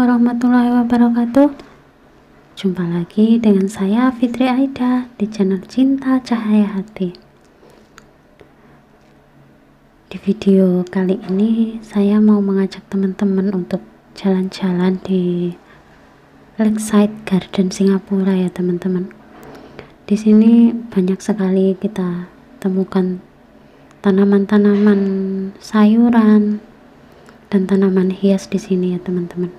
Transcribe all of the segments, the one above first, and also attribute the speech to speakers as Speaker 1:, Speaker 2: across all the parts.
Speaker 1: warahmatullahi wabarakatuh. Jumpa lagi dengan saya Fitri Aida di channel Cinta Cahaya Hati. Di video kali ini saya mau mengajak teman-teman untuk jalan-jalan di Lakeside Garden Singapura ya teman-teman. Di sini banyak sekali kita temukan tanaman-tanaman sayuran dan tanaman hias di sini ya teman-teman.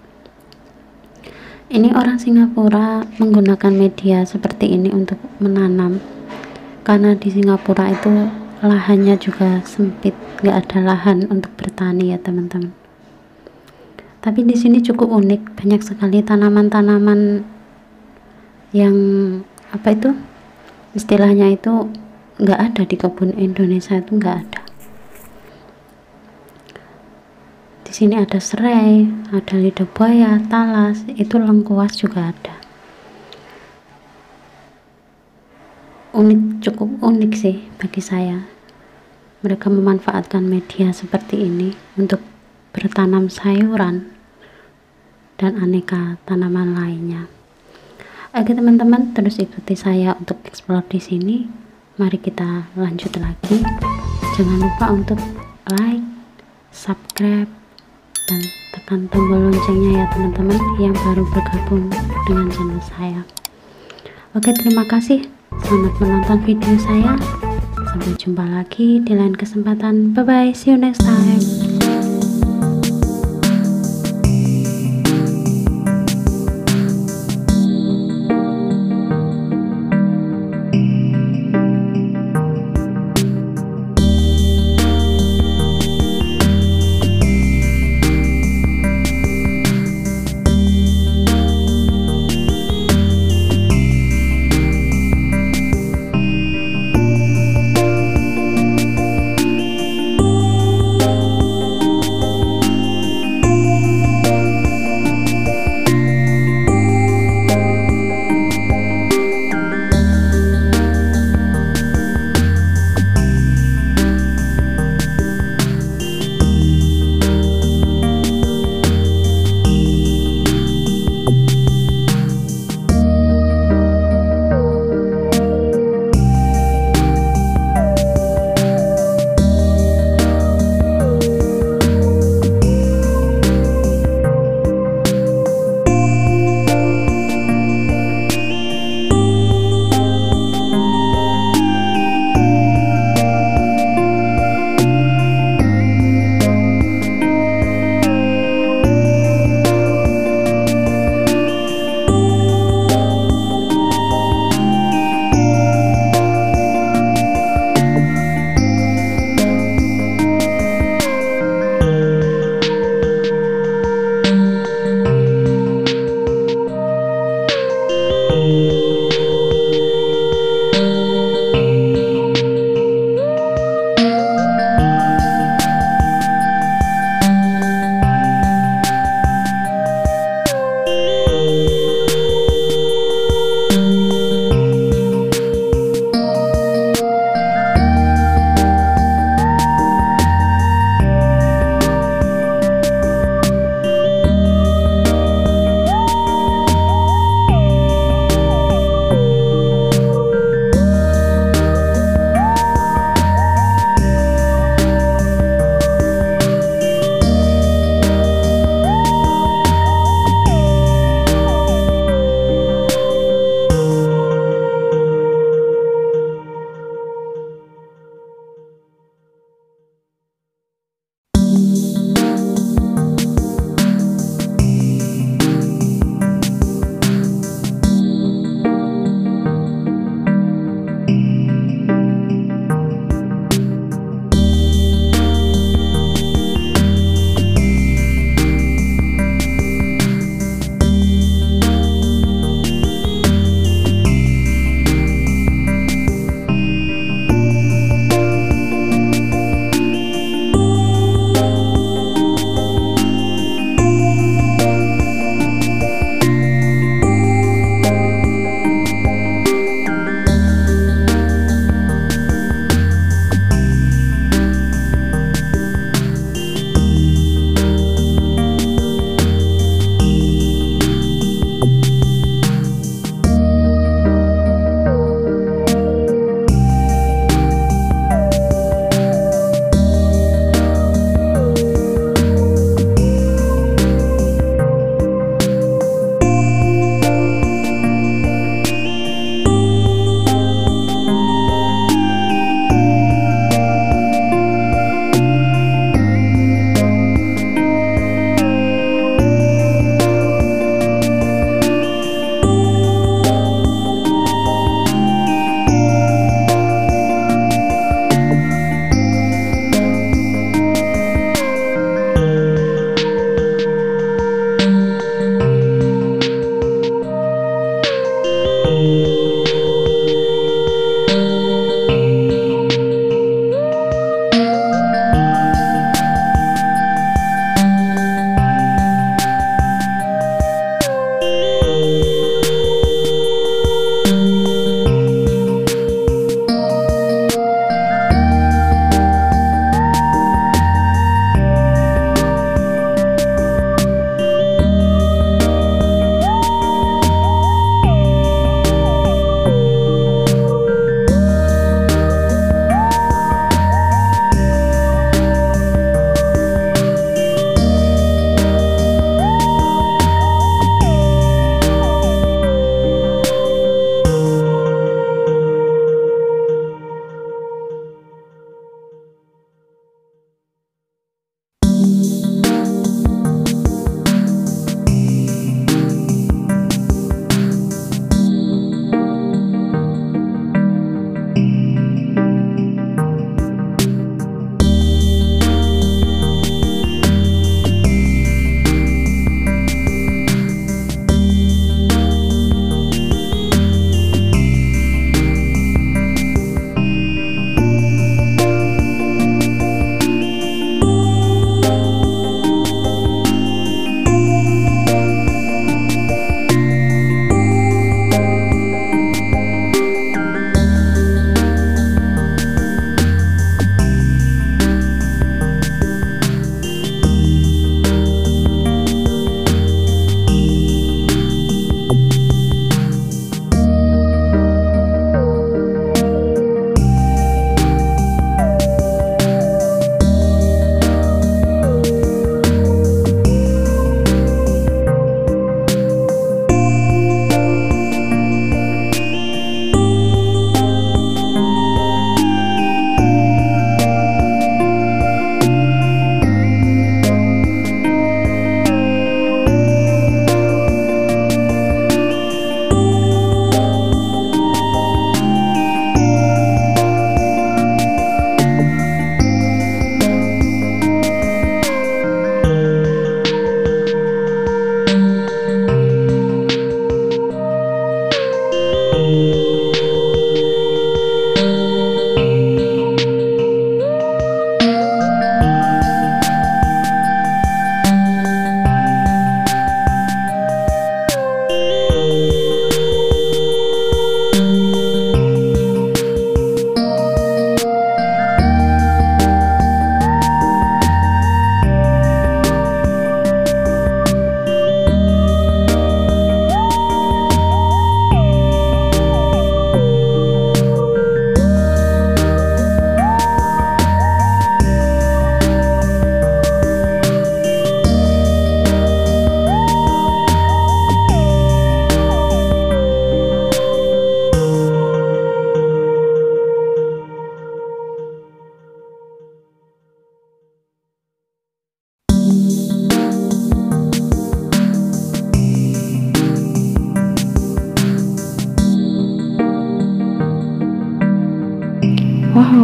Speaker 1: Ini orang Singapura menggunakan media seperti ini untuk menanam, karena di Singapura itu lahannya juga sempit, nggak ada lahan untuk bertani ya teman-teman. Tapi di sini cukup unik, banyak sekali tanaman-tanaman yang istilahnya itu nggak ada di kebun Indonesia, itu nggak ada. Di sini ada serai, ada lidah buaya, talas, itu lengkuas juga ada. Cukup unik sih bagi saya. Mereka memanfaatkan media seperti ini untuk bertanam sayuran dan aneka tanaman lainnya. Oke teman-teman, terus ikuti saya untuk explore di sini. Mari kita lanjut lagi. Jangan lupa untuk like, subscribe, dan tekan tombol loncengnya ya teman-teman yang baru bergabung dengan channel saya. Oke, terima kasih. Selamat menonton video saya. Sampai jumpa lagi di lain kesempatan. Bye bye, see you next time.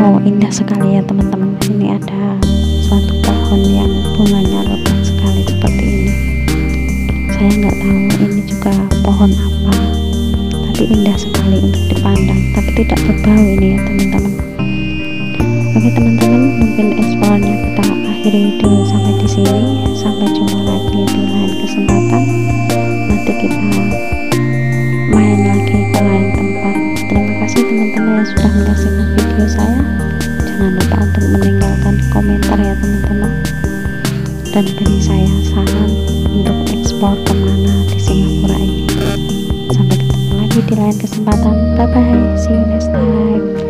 Speaker 1: Wow, indah sekali ya teman-teman. Ini ada suatu pohon yang bunganya lebat sekali seperti ini. Saya nggak tahu ini juga pohon apa, tapi indah sekali untuk dipandang, tapi tidak berbau ini ya teman-teman. Oke teman-teman, mungkin eksplornya kita akhiri dulu sampai di sini. Sampai jumpa lagi di lain kesempatan. Nanti kita main lagi ke lain tempat. Terima kasih teman-teman yang sudah menyaksikan video saya. Jangan lupa untuk meninggalkan komentar ya teman-teman, dan beri saya saran untuk eksplor kemana di Singapura ini. Sampai ketemu lagi di lain kesempatan. Bye bye, see you next time.